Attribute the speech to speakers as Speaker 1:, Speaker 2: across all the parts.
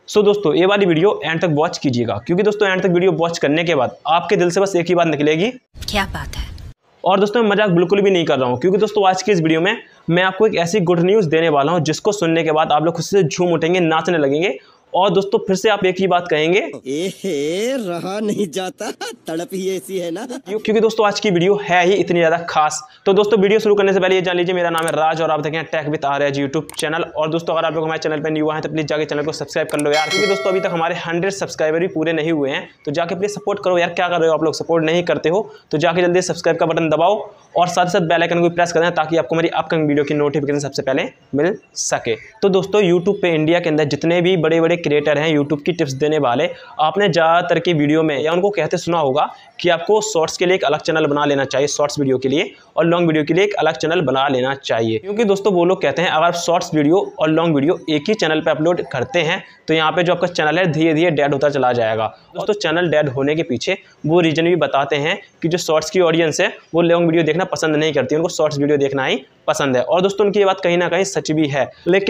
Speaker 1: दोस्तों ये वाली वीडियो एंड तक वॉच कीजिएगा, क्योंकि दोस्तों एंड तक वीडियो वॉच करने के बाद आपके दिल से बस एक ही बात निकलेगी,
Speaker 2: क्या बात है।
Speaker 1: और दोस्तों मैं मजाक बिल्कुल भी नहीं कर रहा हूँ, क्योंकि दोस्तों आज की इस वीडियो में मैं आपको एक ऐसी गुड न्यूज़ देने वाला हूँ जिसको सुनने के बाद आप लोग खुद से झूम उठेंगे, नाचने लगेंगे, और दोस्तों फिर से आप एक ही बात कहेंगे,
Speaker 3: रहा नहीं जाता, तड़प ही ऐसी है ना।
Speaker 1: क्योंकि दोस्तों आज की वीडियो है ही इतनी ज़्यादा खास। तो दोस्तों वीडियो शुरू करने से पहले ये जान लीजिए, मेरा नाम है राज और आप देखें tech with Aryaj YouTube channel. और दोस्तों अगर आप लोग हमारे चैनल पर न्यू हैं तो प्लीज़ जाके चैनल को सब्सक्राइब कर लो यार, क्योंकि दोस्तों अभी तक हमारे 100 सब्सक्राइबर भी पूरे नहीं हुए हैं, तो जाके प्लीज़ सपोर्ट करो यार। क्या कर रहे हो आप लोग, सपोर्ट नहीं करते हो तो जाके जल्दी सब्सक्राइब का बटन दबाओ और साथ ही साथ बेल आइकन को प्रेस कर दें ताकि आपको मेरी अपकमिंग वीडियो की नोटिफिकेशन सबसे पहले मिल सके। तो दोस्तों यूट्यूब पे इंडिया के अंदर जितने भी बड़े बड़े क्रिएटर हैं यूट्यूब की टिप्स देने वाले, आपने ज़्यादातर की वीडियो में या उनको कहते सुना होगा कि आपको शॉर्ट्स के लिए एक अलग चैनल बना लेना चाहिए, शॉर्ट्स वीडियो के लिए, और लॉन्ग वीडियो के लिए एक अलग चैनल बना लेना चाहिए। क्योंकि दोस्तों वो लोग कहते हैं अगर आप शॉर्ट्स वीडियो और लॉन्ग वीडियो एक ही चैनल पे अपलोड करते हैं तो यहाँ पे जो आपका चैनल है धीरे धीरे डेड होता चला जाएगा। दोस्तों चैनल डेड होने के पीछे वो रीजन भी बताते हैं कि जो शॉर्ट्स की ऑडियंस है वो लॉन्ग वीडियो देखना पसंद नहीं करती, उनको शॉर्ट्स वीडियो देखना ही पसंद है। और दोस्तों उनकी ये बात कहीं ना कहीं सच भी है।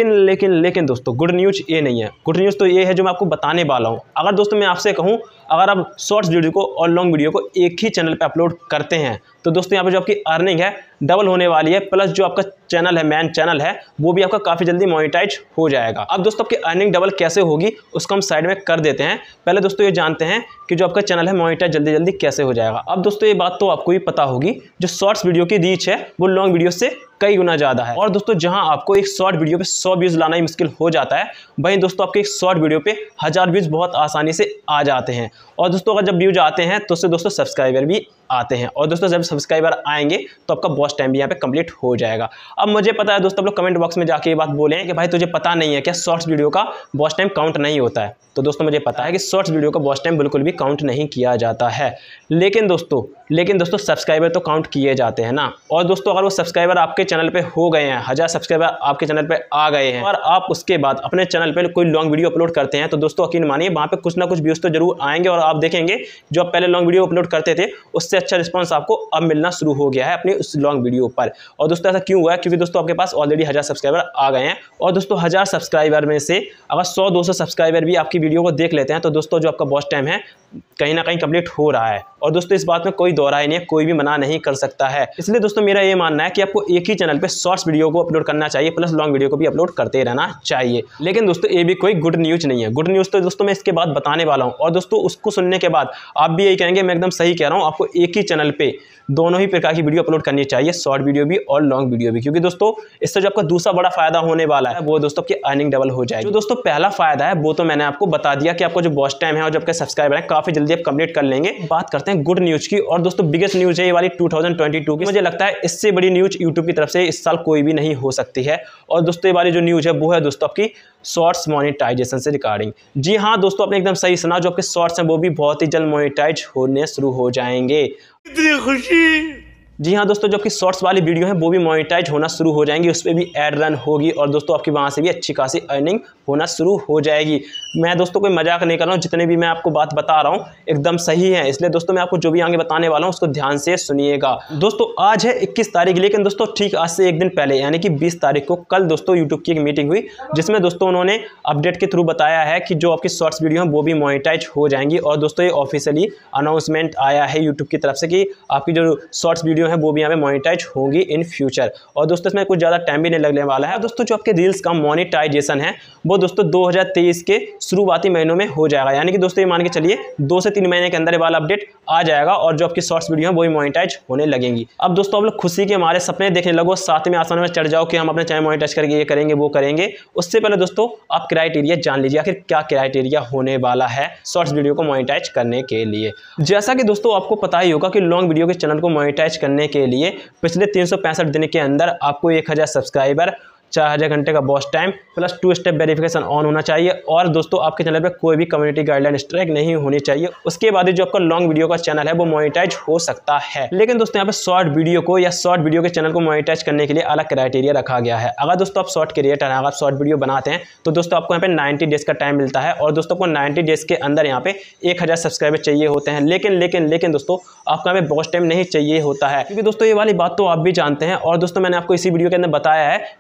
Speaker 1: लेकिन दोस्तों गुड न्यूज़ ये नहीं है। गुड न्यूज़ तो ये है जो मैं आपको बताने वाला हूँ। अगर दोस्तों मैं आपसे कहूँ अगर आप शॉर्ट्स वीडियो को और लॉन्ग वीडियो को एक ही चैनल पे अपलोड करते हैं तो दोस्तों यहाँ पे जो आपकी अर्निंग है डबल होने वाली है, प्लस जो आपका चैनल है, मेन चैनल है, वो भी आपका काफ़ी जल्दी मोनेटाइज हो जाएगा। अब दोस्तों आपकी अर्निंग डबल कैसे होगी उसको हम साइड में कर देते हैं। पहले दोस्तों ये जानते हैं कि जो आपका चैनल है मोनेटाइज जल्दी जल्दी कैसे हो जाएगा। अब दोस्तों ये बात तो आपको भी पता होगी, जो शॉर्ट्स वीडियो की रीच है वो लॉन्ग वीडियो से कई गुना ज़्यादा है। और दोस्तों जहां आपको एक शॉर्ट वीडियो पे 100 व्यूज़ लाना ही मुश्किल हो जाता है, वहीं दोस्तों आपके एक शॉर्ट वीडियो पे 1000 व्यूज़ बहुत आसानी से आ जाते हैं। और दोस्तों अगर जब व्यूज आते हैं तो उससे दोस्तों सब्सक्राइबर भी आते हैं, और दोस्तों जब सब्सक्राइबर आएंगे तो आपका वॉच टाइम भी यहाँ पे कंप्लीट हो जाएगा। अब मुझे पता है दोस्तों आप लोग कमेंट बॉक्स में जाके ये बात बोलें कि भाई तुझे पता नहीं है क्या शॉर्ट्स वीडियो का वॉच टाइम काउंट नहीं होता है। तो दोस्तों मुझे पता है कि शॉर्ट्स वीडियो का वॉच टाइम बिल्कुल भी काउंट नहीं किया जाता है, लेकिन दोस्तों सब्सक्राइबर तो काउंट किए जाते हैं ना। और दोस्तों अगर वो सब्सक्राइबर आपके चैनल पे हो गए हैं, 1000 सब्सक्राइबर आपके चैनल पे आ गए हैं, और आप उसके बाद अपने चैनल पे कोई लॉन्ग वीडियो अपलोड करते हैं तो दोस्तों यकीन मानिए वहाँ पे कुछ ना कुछ व्यूज़ तो जरूर आएंगे, और आप देखेंगे जो आप पहले लॉन्ग वीडियो अपलोड करते थे उससे अच्छा रिस्पॉन्स आपको अब मिलना शुरू हो गया है अपनी उस लॉन्ग वीडियो पर। और दोस्तों ऐसा क्यों हुआ है, क्योंकि दोस्तों आपके पास ऑलरेडी 1000 सब्सक्राइबर आ गए हैं, और दोस्तों 1000 सब्सक्राइबर में से अगर 100-200 सब्सक्राइबर भी आपकी वीडियो को देख लेते हैं तो दोस्तों जो आपका वॉच टाइम है कहीं ना कहीं कंप्लीट हो रहा है। और दोस्तों इस बात में कोई दो राय नहीं है, कोई भी मना नहीं कर सकता है। इसलिए दोस्तों मेरा ये मानना है कि आपको एक ही चैनल पे शॉर्ट्स वीडियो को अपलोड करना चाहिए, प्लस लॉन्ग वीडियो को भी अपलोड करते रहना चाहिए। लेकिन दोस्तों ये भी कोई गुड न्यूज़ नहीं है। गुड न्यूज़ तो दोस्तों मैं इसके बाद बताने वाला हूँ, और दोस्तों उसको सुनने के बाद आप भी यही कहेंगे मैं एकदम सही कह रहा हूँ। आपको एक ही चैनल पे दोनों ही प्रकार की वीडियो अपलोड करनी चाहिए, शॉर्ट वीडियो भी और लॉन्ग वीडियो भी, क्योंकि दोस्तों इससे जो आपका दूसरा बड़ा फायदा होने वाला है वो दोस्तों की अर्निंग डबल हो जाएगी। जो दोस्तों पहला फायदा है वो तो मैंने आपको बता दिया कि आपको जो वॉच टाइम है और जो आपके सब्सक्राइबर है काफी जल्दी आप कंप्लीट कर लेंगे। बात करते हैं गुड न्यूज की, और दोस्तों बिगेस्ट न्यूज है ये वाली 2022 की। मुझे लगता है इससे बड़ी न्यूज यूट्यूब की तरफ से इस साल कोई भी नहीं हो सकती है। और दोस्तों ये वाली जो न्यूज है वो है दोस्तों आपकी शॉर्ट्स मोनेटाइजेशन से रिगार्डिंग। जी हाँ दोस्तों आपने एकदम सही सुना, जो आपके शॉर्ट्स हैं वो भी बहुत ही जल्द मोनेटाइज होने शुरू हो जाएंगे।
Speaker 3: इतनी खुशी।
Speaker 1: जी हाँ दोस्तों जो आपकी शॉर्ट्स वाली वीडियो है वो भी मोनेटाइज होना शुरू हो जाएंगी, उस पर भी एड रन होगी, और दोस्तों आपकी वहाँ से भी अच्छी खासी अर्निंग होना शुरू हो जाएगी। मैं दोस्तों कोई मजाक नहीं कर रहा हूँ, जितने भी मैं आपको बात बता रहा हूँ एकदम सही है। इसलिए दोस्तों मैं आपको जो भी आगे बताने वाला हूँ उसको ध्यान से सुनिएगा। दोस्तों आज है 21 तारीख, लेकिन दोस्तों ठीक आज से एक दिन पहले यानी कि 20 तारीख को कल दोस्तों यूट्यूब की एक मीटिंग हुई, जिसमें दोस्तों उन्होंने अपडेट के थ्रू बताया है कि जो आपकी शॉर्ट्स वीडियो हैं वो भी मोनेटाइज हो जाएंगी। और दोस्तों ये ऑफिशियली अनाउंसमेंट आया है यूट्यूब की तरफ से कि आपकी जो शॉर्ट्स वीडियो है वो भी यहाँ पे मोनेटाइज होंगी इन फ्यूचर। और दोस्तों इसमें कुछ ज़्यादा टाइम भी नहीं लगने वाला है। दोस्तों जो आपके रील्स का मोनेटाइजेशन है वो दोस्तों 2023 के शुरुआती महीनों में हो जाएगा, यानी कि दोस्तों ये मान के चलिए 2 से 3 महीने के अंदर वाला अपडेट आ जाएगा, और जो आपकी शॉर्ट्स वीडियो है वो भी मोनेटाइज होने लगेंगी। अब दोस्तों आप लोग खुशी के हमारे सपने देखने लगो, साथ में आसान में चढ़ जाओ कि हम अपने चैनल मोनेटाइज करके ये करेंगे वो करेंगे। उससे पहले दोस्तों आप क्राइटेरिया जान लीजिए, आखिर क्या क्राइटेरिया होने वाला है शॉर्ट्स वीडियो को मोनेटाइज करने के लिए। जैसा कि दोस्तों आपको पता ही होगा कि लॉन्ग वीडियो के चैनल को मोनेटाइज करने के लिए पिछले 365 दिन के अंदर आपको 1000 सब्सक्राइबर, 4000 घंटे का watch time plus 2 step verification on होना चाहिए, और दोस्तों आपके चैनल पे कोई भी कम्युनिटी गाइडलाइन स्ट्राइक नहीं होनी चाहिए। उसके बाद जो आपका लॉन्ग वीडियो का चैनल है वो मोनेटाइज हो सकता है। लेकिन दोस्तों यहाँ पे शॉर्ट वीडियो को या शॉर्ट वीडियो के चैनल को मोनेटाइज करने के लिए अलग क्राइटेरिया रखा गया है। अगर दोस्तों आप शॉर्ट क्रिएटर हैं, अगर आप शॉर्ट वीडियो बनाते हैं तो दोस्तों आपको यहाँ पे 90 डेज का टाइम मिलता है, और दोस्तों आपको 90 डेज के अंदर यहाँ पे 1000 सब्सक्राइबर चाहिए होते हैं। लेकिन दोस्तों आपको यहाँ पे वॉच टाइम नहीं चाहिए होता है, क्योंकि दोस्तों ये वाली बात तो आप भी जानते हैं। और दोस्तों मैंने आपको इसी वीडियो के अंदर बताया है कि जो शॉर्ट्स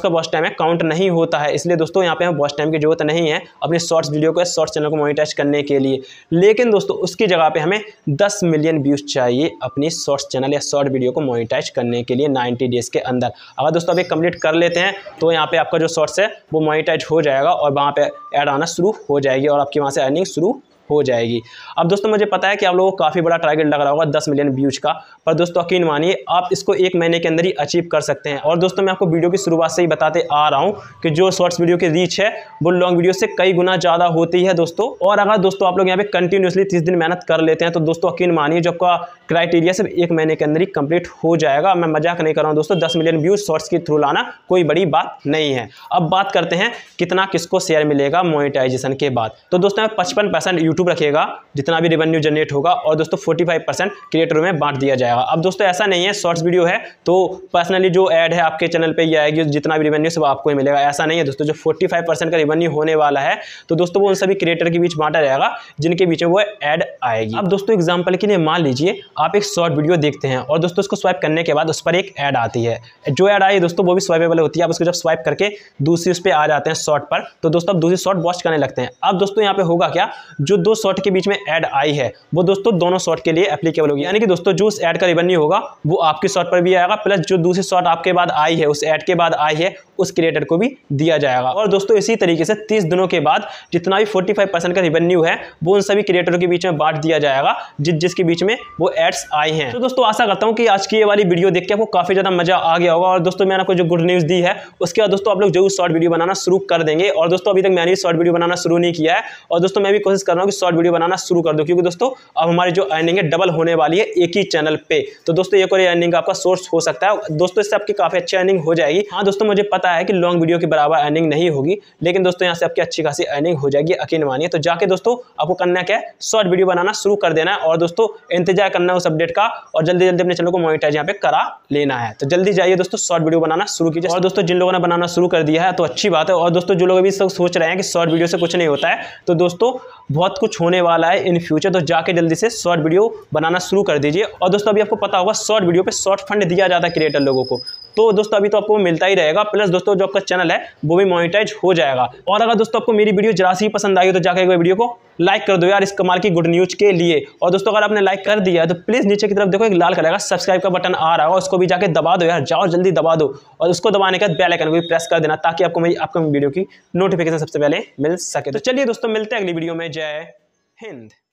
Speaker 1: का वॉच टाइम है काउंट नहीं होता है, इसलिए दोस्तों यहाँ पे हमें वॉच टाइम की जरूरत नहीं है अपनी शॉर्ट्स वीडियो को, शॉर्ट्स चैनल को मोनेटाइज करने के लिए। लेकिन दोस्तों उसकी जगह पे हमें 10 मिलियन व्यूज चाहिए अपनी शॉर्ट्स चैनल या शॉर्ट वीडियो को मोनेटाइज करने के लिए 90 डेज के अंदर। अगर दोस्तों अभी कंप्लीट कर लेते हैं तो यहाँ पे आपका जो शॉर्ट्स है वो मोनेटाइज हो जाएगा और वहाँ पे ऐड आना शुरू हो जाएगी और आपकी वहाँ से अर्निंग शुरू हो जाएगी। अब दोस्तों मुझे पता है कि आप लोगों को काफ़ी बड़ा टारगेट लग रहा होगा 10 मिलियन व्यूज का, पर दोस्तों यकीन मानिए आप इसको 1 महीने के अंदर ही अचीव कर सकते हैं। और दोस्तों मैं आपको वीडियो की शुरुआत से ही बताते आ रहा हूं कि जो शॉर्ट्स वीडियो की रीच है वो लॉन्ग वीडियो से कई गुना ज़्यादा होती है दोस्तों। और अगर दोस्तों आप लोग यहाँ पे कंटिन्यूसली 30 दिन मेहनत कर लेते हैं तो दोस्तों यकीन मानिए जो आपका क्राइटेरिया सिर्फ 1 महीने के अंदर ही कंप्लीट हो जाएगा। मैं मजाक नहीं कर रहा हूँ दोस्तों, 10 मिलियन व्यूज शॉर्ट्स के थ्रू लाना कोई बड़ी बात नहीं है। अब बात करते हैं कितना किसको शेयर मिलेगा मोनेटाइजेशन के बाद। तो दोस्तों 55% यूट्यूब रखेगा जितना भी रेवेन्यू जनरेट होगा और दोस्तों 45% क्रिएटरों में बांट दिया जाएगा। अब दोस्तों ऐसा नहीं है शॉर्ट्स वीडियो है तो पर्सनली जो ऐड है आपके चैनल पे ही आएगी, जितना भी रेवेन्यू सब आपको ही मिलेगा, ऐसा नहीं है दोस्तों। जो 45% का रेवेन्यू होने वाला है तो दोस्तों वो उन सभी क्रिएटर के बीच बांटा जाएगा जिनके बीच में वो ऐड आएगी। अब दोस्तों एग्जाम्पल के लिए मान लीजिए आप एक शॉर्ट वीडियो देखते हैं और दोस्तों उसको स्वाइप करने के बाद उस पर एक ऐड आती है। जो ऐड आई दोस्तों वो भी स्वाइपेबल होती है। आप उसको जब स्वाइप करके दूसरी उस पर आ जाते हैं शॉर्ट पर तो दोस्तों आप दूसरी शॉर्ट वॉच करने लगते हैं। अब दोस्तों यहाँ पे होगा क्या, जो 2 शॉर्ट के बीच में ऐड आई है वो दोस्तों दोनों शॉर्ट के लिए एप्लीकेबल होगी। यानी कि दोस्तों जो उस ऐड का रेवेन्यू होगा वो आपकी शॉर्ट पर भी आएगा, प्लस जो दूसरी शॉर्ट आपके बाद आई है, उस ऐड के बाद आई है, उस क्रिएटर को भी दिया जाएगा। और दोस्तों इसी तरीके से 30 दिनों के बाद जितना भी 45% का रेवेन्यू है वो उन सभी क्रिएटरों के बीच में बांट दिया जाएगा जिसके बीच में वो एड्स आई हैं। तो दोस्तों आशा करता हूं कि आज की ये वाली वीडियो देख के आपको काफी ज्यादा मजा आ गया होगा। और दोस्तों मैंने आपको जो गुड न्यूज दी है उसके बाद दोस्तों आप लोग जरूर शॉर्ट वीडियो बनाना शुरू कर देंगे। और दोस्तों अभी तक मैंने शॉर्ट वीडियो बनाना शुरू नहीं किया है और दोस्तों मैं भी कोशिश कर रहा हूँ कि शॉर्ट वीडियो बनाना शुरू कर दूं, क्योंकि दोस्तों अब हमारी जो अर्निंग है डबल होने वाली है एक ही चैनल पे। तो दोस्तों एक और अर्निंग का आपका सोर्स हो सकता है दोस्तों, इससे आपकी काफी अच्छी अर्निंग हो जाएगी। हाँ दोस्तों मुझे पता है कि लॉन्ग वीडियो के बराबर अर्निंग नहीं होगी, लेकिन दोस्तों यहाँ से आपकी अच्छी खासी अर्निंग हो जाएगी, यकीन मानिए। तो जाके दोस्तों आपको करना क्या है, शॉर्ट वीडियो बनाना शुरू कर देना है और दोस्तों इंतजार करना है उस अपडेट का और जल्दी जल्दी अपने चैनल को मोनेटाइज यहाँ पे करा लेना है। तो जल्दी जाइए दोस्तों शॉर्ट वीडियो बनाना शुरू कीजिए। और दोस्तों जिन लोगों ने बनाना शुरू कर दिया है तो अच्छी बात है। और दोस्तों जो लोग अभी सोच रहे हैं कि शॉर्ट वीडियो से कुछ नहीं होता है तो दोस्तों बहुत कुछ होने वाला है इन फ्यूचर। तो जाके जल्दी से शॉर्ट वीडियो बनाना शुरू कर दीजिए। और दोस्तों अभी आपको पता होगा शॉर्ट वीडियो पे शॉर्ट फंड दिया जाता है क्रिएटर लोगों को, तो दोस्तों अभी तो आपको मिलता ही रहेगा, प्लस दोस्तों जो आपका चैनल है वो भी मोनेटाइज हो जाएगा। और अगर दोस्तों आपको मेरी वीडियो जरा सी पसंद आई हो तो जाकर वीडियो को लाइक कर दो यार इस कमाल की गुड न्यूज के लिए। और दोस्तों अगर आपने लाइक कर दिया है तो प्लीज नीचे की तरफ देखो एक लाल कलर का सब्सक्राइब का बटन आ रहा होगा, उसको भी जाके दबा दो यार, जाओ जल्दी दबा दो। और उसको दबाने के बाद बेल आइकन को भी प्रेस कर देना ताकि आपको मेरी अपकमिंग वीडियो की नोटिफिकेशन सबसे पहले मिल सके। तो चलिए दोस्तों मिलते हैं अगली वीडियो में। जय हिंद।